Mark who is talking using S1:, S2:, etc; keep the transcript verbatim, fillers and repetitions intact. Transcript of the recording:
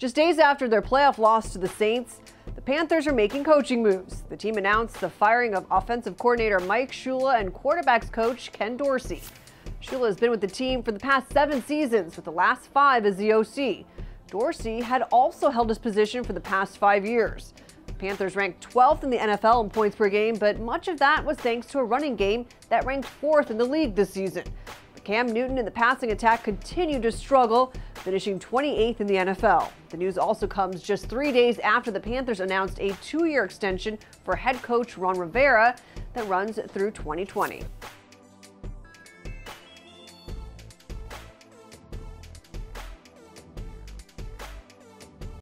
S1: Just days after their playoff loss to the Saints, the Panthers are making coaching moves. The team announced the firing of offensive coordinator Mike Shula and quarterbacks coach Ken Dorsey. Shula has been with the team for the past seven seasons, with the last five as the O C. Dorsey had also held his position for the past five years. The Panthers ranked twelfth in the N F L in points per game, but much of that was thanks to a running game that ranked fourth in the league this season. But Cam Newton and the passing attack continued to struggle, finishing twenty-eighth in the N F L. The news also comes just three days after the Panthers announced a two-year extension for head coach Ron Rivera that runs through twenty twenty.